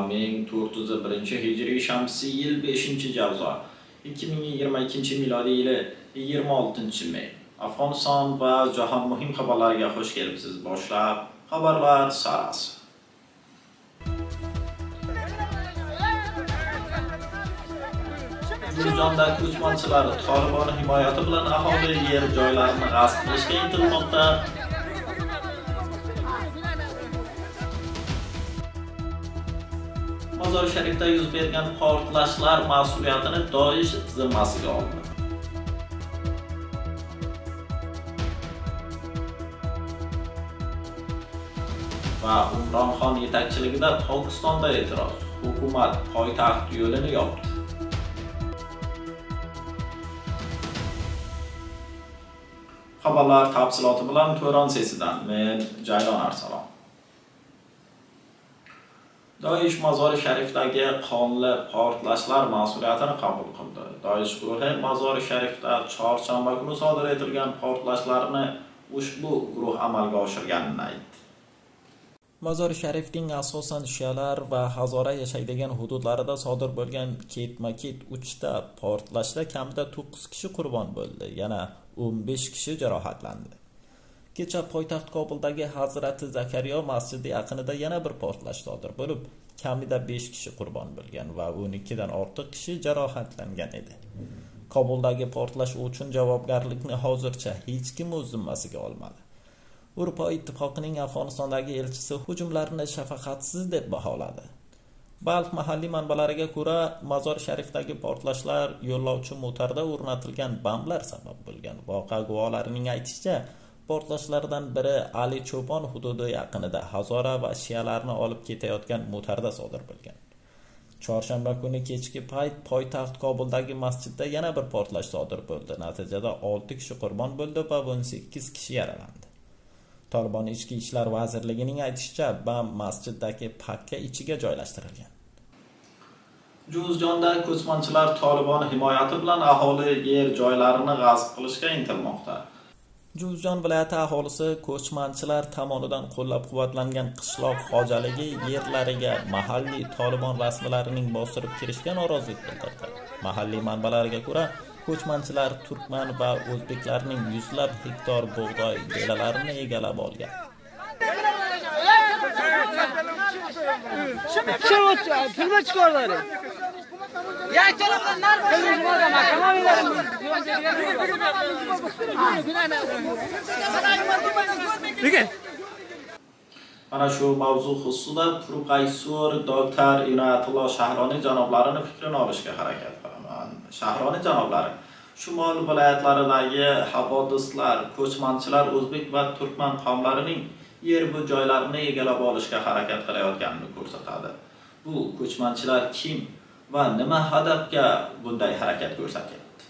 1401 Shamsiy yil 5-javzo 2022 milodiy yili 26-may. Afg'oniston va jahon muhim xabarlariga xush kelibsiz. Boshlab xabarlar sarasi. Guljonda ko'chmanchilar Tolibon himoyati bilan aholi yer joylarini g'asb qilishga intilmoqda. Mazor Sharifda yuz bergan portlashlar mas'uliyatini Doish zimmasiga oldi. Va Imron Xon yetakchiligida Pokistonda e'tiroz. Hukumat poytaxt yo'lini yopdi. Xabarlar tafsiloti bilan To'ron sesidan men Jaylon Arsalon. Doish Mazor Sharifdagi qonli portlashlar mas'uliyatini qabul qildi. Doish guruhi Mazor Sharifda chorshanba kuni sodir etilgan portlashlarni ushbu guruh amalga oshirganini aytdi. Mazor Sharifning asosan shialar va Hazora yashaydigan hududlarida sodir bo'lgan ketma-ket 3 ta portlashda kamida 9 kishi qurbon bo'ldi, yana 15 kishi jarohatlandi. Kecha poytaxt Kobuldagi Hazrati Zakariya masjidi yaqinida yana bir portlash sodir bo'lib, kamida 5 kishi qurbon bo'lgan va 12 dan ortiq kishi jarohatlangan edi. Kobuldagi portlash uchun javobgarlikni hozircha hech kim o'z zimmasiga olmadi. Yevropa Ittifoqining Afg'onistondagi elchisi hujumlarni shafaqatsiz deb baholadi. Balx mahalliy manbalariga ko'ra, Mazor Sharifdagi portlashlar yo'llovchi motorda o'rnatilgan bamlar sabab bo'lgan. Voqea guvohlarining aytishicha, portlashlardan biri Ali Cho'pon hududi yaqinida Hazora va shialarni olib ketayotgan motorda sodir bo'lgan. Chorshanba kuni kechki payt poytaxt Kobuldagi masjidda yana bir portlash sodir bo'ldi. Natijada 6 kishi qurbon bo'ldi va 18 kishi yaralandi. Tolibon Ichki ishlar vazirligining aytishicha, bam masjiddagi pakka ichiga joylashtirilgan. Juzjonda ko'chmanchilar Tolibon himoyati bilan aholi yer joylarini g'asb qilishga intilmoqda. Juzjon viloyati aholisi ko'chmanchilar tomonidan qo'llab-quvvatlangan qishloq xo'jaligi yerlariga mahalliy Tolibon rasmiylarining bostirib kirishiga norozilik bildirdi. Mahalliy manbalarga ko'ra, ko'chmanchilar turkman va o'zbeklarning yuzlab hektar bug'doy dalalarini egallab olgan. Mana shu mavzu xususida professor doktor Inoyatullo Shahroniy janoblarining fikrini olishga harakat qilaman. Shahroniy janoblari, Shimol viloyatlaridagi havodislar ko'chmanchilar o'zbek va turkman qavmlarining yer bu joylarini egallab olishga harakat qilayotganini ko'rsatadi. Bu ko'chmanchilar kim va nima hadafga bunday harakat ko'rsatyapti?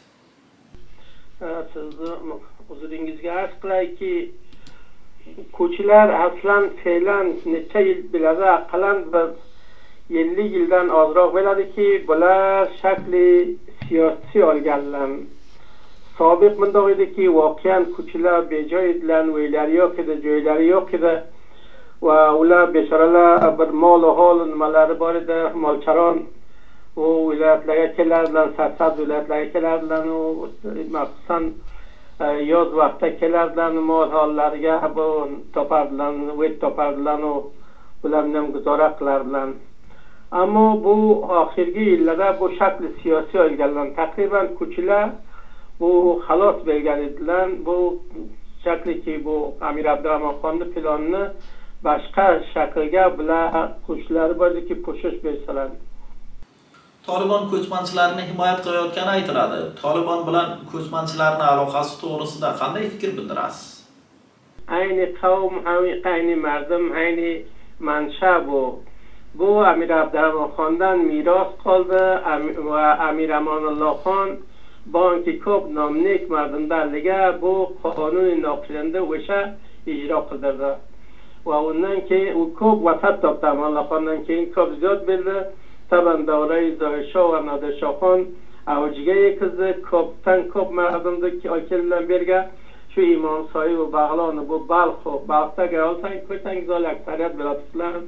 Sizni o'zingizga arz qilayki, ko'chlar aslan fe'lan necha yil biladi, aqlan bir 50 yildan ozroq bo'ladiki, bular shakli siyosiy olganlar. Sobiq bundoq ediki, voqean ko'chlar bejoy edilar, uylari yo'q edi, joylari yo'q edi va ular beshoralar bir mol hol nimalari bor edi, molcharon u viloyatlarga kelardilar, sarsab viloyatlarga kelardilar, maxsusan yoz vaqtida kelardilar, mol hollariga bu topardilar, vet topardilar, ular bilan guzora qilardilar. Ammo bu oxirgi yillarda bu shakli siyosiy olganlar. Taqriban ko'chlar bu xalos bo'lgan edilar. Bu shakliki bu Amir Abdurahmon Xonning planini boshqa shaklga bular qo'shlari bordiki, qo'shish bersalar. Tolibon ko'chmanchilarni himoya qilayotgani aytiladi. Tolibon bilan ko'chmanchilarning aloqasi to'g'risida qanday fikr bildirasiz? Ayni qavm, ayni mardim, ayni mansha bu. Bu Amir Abdurahmon Xondan miros qoldi va Amir Amonulloh Xon banki ko'p nomlik mardimlarga bu qonuniy naqshlarda o'sha ijro qildirdi. Va undan keyin u ko'p vafot topdi. Amonulloh Xondan keyin ko'p ziyod berdi. Taban davrai Zoisho va Nodirshoxon avjiga yetdi. Ko'pdan ko'p mardimni kelgan berga shu Imom Soyi va Bag'loni bu Balxo, Balxdagi olsang ko'rsangiz aksariyat bilasizlar.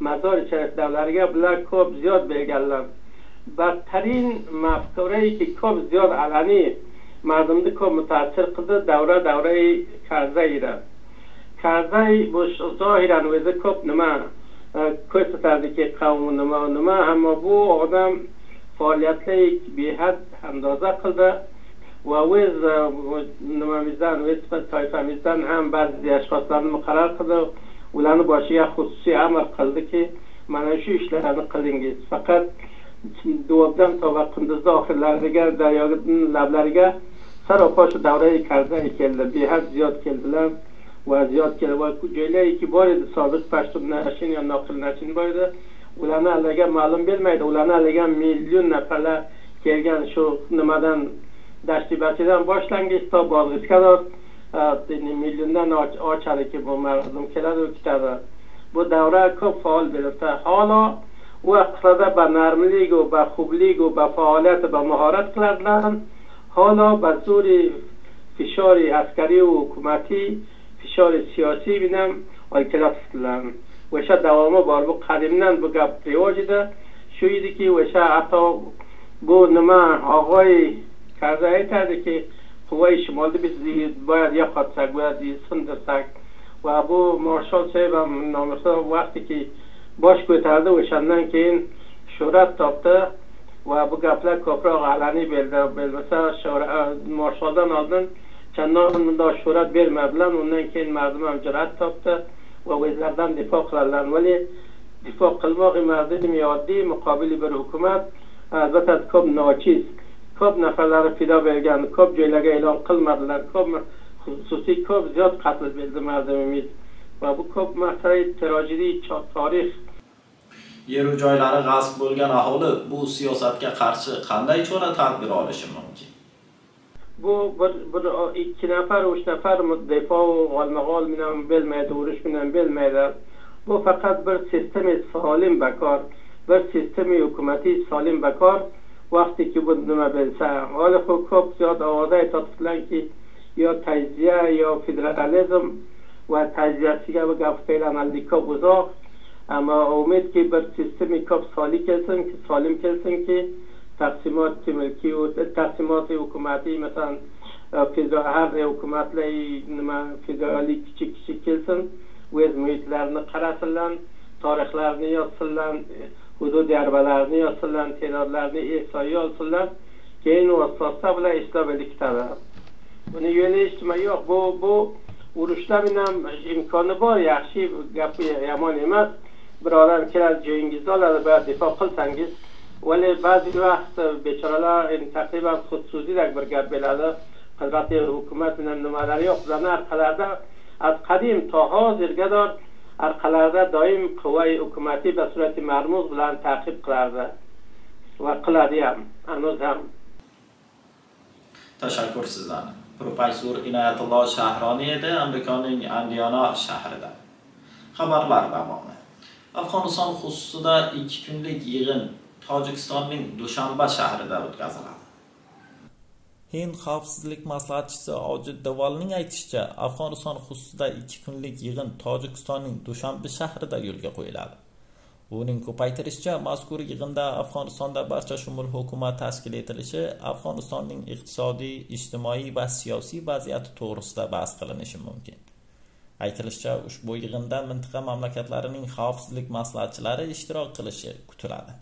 mazor sharif davlariga bular ko'p ziyod berganlar. Badtarin mafkura'yi ki ko'p ziyod alaniy mardumni ko'p mutaassir qildi davrai Karzai edi. Karzai bu zohiran o'zi ko'p nima ko'rsatadiki qavm nima ammo bu odam faoliyatli behad andoza qildi va o'z nimamizdan o'z toifamizdan ham ba'zi ashxoslarni muqarrar qildi, ularni boshiga xususiy amr qildiki mana shu ishlarni qilingiz. Faqat Dovobdan to va Qunduzda oxirlariga daryoning lablariga saropa shu davrai Karzai keldi, behad ziyod keldilar va ziyod keldi va joylariki bor edi sobiq pashtun nashin yo noqil nashin bor edi, ularni allaga ma'lum bo'lmaydi, ularni allaga million nafarlar kelgan shu nimadan dashtibachidan boshlangach to bog'izga kadar milliondan ochadiki bu mardum keladi u ketadi. Bu davra ko'p faol bo'libdi. Holo u vaqtlarda ba narmlik va ba xublik va faoliyat va mahorat qiladilar. Holo ba zuri fishori askari va hukumatiy, fishori siyosiy bilan olkalatdilar. O'sha davomi bor. Bu qadimdan bu gap rivoj edi. Shu ediki o'sha hatto bu nima og'oy Karzai aytadiki quvvai shimolni biz boyad yo'qotsak, boyad sindirsak va bu marshal Seyb ham nomirsa vaqtiki bosh ko'tardi, o'shandan keyin shuhrat topdi va bu gaplar ko'proq alaniy bo'lmasa marshaldan oldin chandon bunday shuhrat bermadilar. Undan keyin mardum ham jur'at topdi va o'zlaridan difo qiladilar. Vali difo qilmoq mardum oddiy muqobili bir hukumat albatta ko'p nochiz, ko'p nafarlari fido bergan, ko'p joylarga e'lon qilmadilar, ko'p xususiy ko'p ziyod qatl bo'ldi mardumimiz va bu ko'p masala tragediy tarix. Yer u joylari g'asb bo'lgan aholi bu siyosatga qarshi qanday chora tadbir olishi mumkin? Bu bir ikki nafar, uch nafar muddafo g'olma-g'ol bilan bo'lmaydi, urush bilan bo'lmaydi. Bu faqat bir sistemi solim bakor, bir sistemi hukumatiy solim bakor. Vaqtiki bu nima bo'lsa, hali ko'p ziyod ovozda aytadilarki yo tajziya yo federalizm va tajziyasiga bu gap qilganlik ko'p uzoq, ammo umidki bir sistemi ko'p solim kelsinki taqsimot mulki va taqsimot hukumatiy masalan federal hukumatlar nima federalik kichik kelsin, o'z muhitlarini qarasinlar, tarixlarini yozsinlar, hudud yarbalarni yozsinlar, terrorlarni e'soyi olsinlar, keyin u asosda bilan ishlab ketadi. Buni yo'li ijtimoiy yo'q. Bu urushlar bilan imkoni bor, yaxshi gap yomon emas. Bir odam keladi joyingizni oladi, va difo qilsangiz, vali ba'zi vaqt bechoralar taqriban xususiydek bir gap bo'ladi. Qudratli hukumat bilan nimalari yo'q. Ularning orqalarida az qadim to hozirgacha orqalarida doim quvvai hukumatiy va surati marmuz bilan ta'qib qilardi va qiladi ham hanuz ham. Tashakkur sizlarga. Professor Inoyatullo Shahroniy edi, Amerikaning Indiana shahrida. Xabarlar davomi. Afg'oniston xususida 2 kunlik yig'in Tojikistonning Dushanba shahrida o'tkaziladi. Hind xavfsizlik maslahatchisi Ojid Dovalning aytishicha, Afg'oniston xususida 2 kunlik yig'in Tojikistonning Dushanba shahrida yo'lga qo'yiladi. Uning ko'paytirishicha, mazkur yig'inda Afg'onistonda barcha shumul hukumat tashkil etilishi, Afg'onistonning iqtisodiy, ijtimoiy va siyosiy vaziyati to'g'risida bahs qilinishi mumkin. Aytilishicha, ushbu yig'inda mintaqa mamlakatlarining xavfsizlik maslahatchilari ishtirok qilishi kutiladi.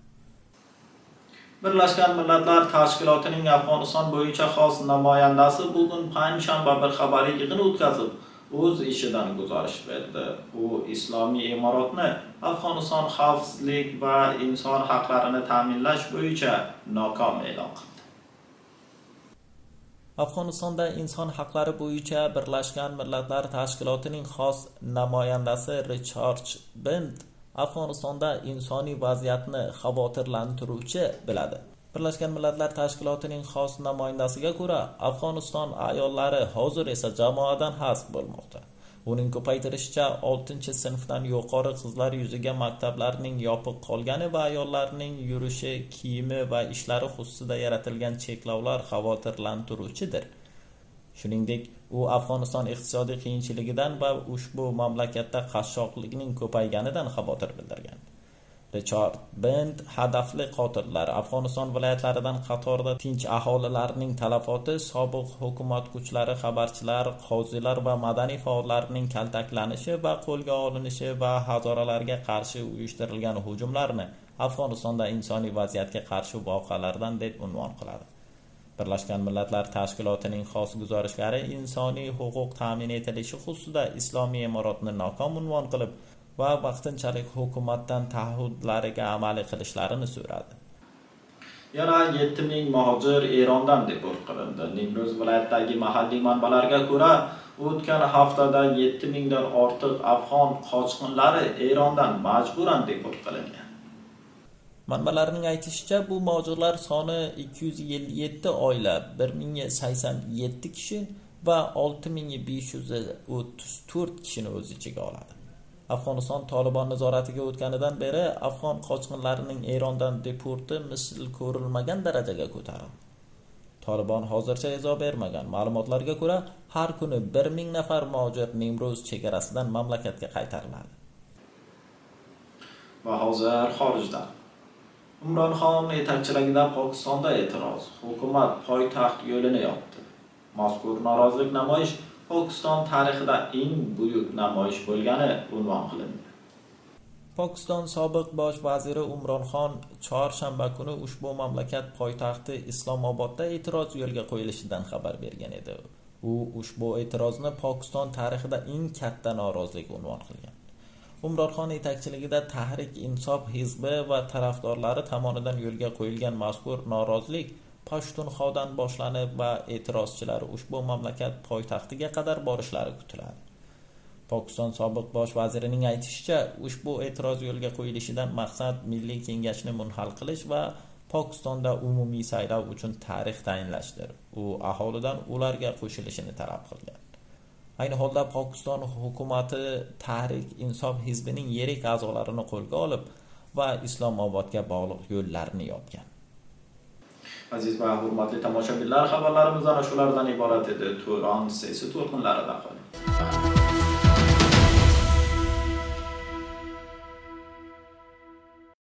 Birlashgan Millatlar Tashkilotining Afg'oniston bo'yicha xos namoyandasi bugun panshanba bir xabariy yig'in o'tkazib, o'z ishidan guzarish berdi. U Islomiy Imoratni Afg'oniston xavfsizlik va inson haqlarini ta'minlash bo'yicha nokom e'lon qildi. Afg'onistonda inson haqlari bo'yicha Birlashgan Millatlar Tashkilotining xos namoyandasi Richard Bent Afg'onistonda insoniy vaziyatni xavotirlantiruvchi biladi. Birlashgan Millatlar Tashkilotining xos namoyandasiga ko'ra, Afg'oniston ayollari hozir esa jamoadan hasb bo'lmoqda. Uning ko'paytirishicha 6-sinfdan yuqori qizlar yuziga maktablarning yopiq qolgani va ayollarning yurishi, kiyimi va ishlari xususida yaratilgan cheklovlar xavotirlantiruvchidir. Shuningdek, u Afg'oniston iqtisodiy qiyinchiligidan va ushbu mamlakatda qashshoqlikning ko'payganidan xavotir bildirgan. Richard Bent hadafli qotillar Afg'oniston viloyatlaridan qatorda tinch aholilarning talafoti, sobiq hukumat kuchlari, xabarchilar, qozilar va madaniy faollarning kaltaklanishi va qo'lga olinishi va hazoralarga qarshi uyushtirilgan hujumlarni Afg'onistonda insoniy vaziyatga qarshi voqealardan deb unvon qiladi. Birlashgan Millatlar Tashkilotining xos guzorishlari insoniy huquq ta'min etilishi xususida Islomiy Imoratni nokom unvon qilib va vaqtinchalik hukumatdan taahhudlariga amaliy qilishlarini so'radi. Yana 7000 muhojir Erondan deport qilindi. Nimruz viloyatidagi mahalliy manbalarga ko'ra, o'tgan haftada 7000 dan ortiq afg'on qochqinlari Erondan majburan deport qilingan. Manbalarning aytishicha, bu muhojirlar soni 257 oila, 1087 kishi va 6534 kishini o'z ichiga oladi. Afg'oniston Tolibon nazoratiga o'tganidan beri afg'on qochqinlarining Erondan deporti misl ko'rilmagan darajaga ko'tarildi. Tolibon hozircha izoh bermagan. Ma'lumotlarga ko'ra, har kuni 1000 nafar muhojir Nimruz chegarasidan mamlakatga qaytariladi. Va hozir xorijdan. Imron Xon yetakchiligida Pokistonda e'tiroz. Hukumat poytaxt yo'lini yopdi. Mazkur norozilik namoyish Pokiston tarixida eng buyuk namoyish bo'lgani unvon qilindi. Pokiston sobiq bosh vaziri Imron Xon chorshanba kuni ushbu mamlakat poytaxti Islomobodda e'tiroz yo'lga qo'yilishidan xabar bergan edi. U ushbu e'tirozni Pokiston tarixida eng katta norozilik unvon qilgan. Imron Xon yetakchiligida Tahrik Insof hizbi va tarafdorlari tomonidan yo'lga qo'yilgan mazkur norozilik Pashtunxodan boshlanib va e'tirozchilar ushbu mamlakat poytaxtiga qadar borishlari kutiladi. Pokiston sobiq bosh vazirining aytishicha, ushbu e'tiroz yo'lga qo'yilishidan maqsad Milliy kengashni munhal qilish va Pokistonda umumiy saylov uchun tarix tayinlashdir. U aholidan ularga qo'shilishini talab qilgan. Ayni holda Pokiston hukumati Tahrik Insof hizbining yirik a'zolarini qo'lga olib va Islomobodga bog'liq yo'llarni yopgan. Aziz va hurmatli tomoshabinlar, xabarlarimiz ana shulardan iborat edi. To'ron sesi to'lqinlarida qoling.